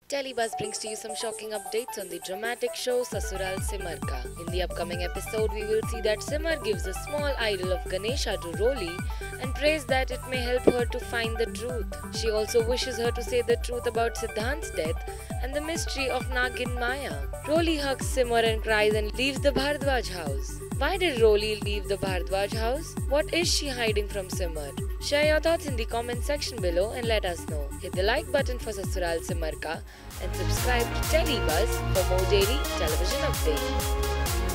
Telebuzz brings to you some shocking updates on the dramatic show Sasural Simar Ka. In the upcoming episode, we will see that Simar gives a small idol of Ganesha to Roli and prays that it may help her to find the truth. She also wishes her to say the truth about Siddhant's death and the mystery of Nagin Maya. Roli hugs Simar and cries and leaves the Bhardwaj house. Why did Roli leave the Bhardwaj house? What is she hiding from Simar? Share your thoughts in the comment section below and let us know. Hit the like button for Sasural Simar Ka and subscribe to Telebuzz for more daily television updates.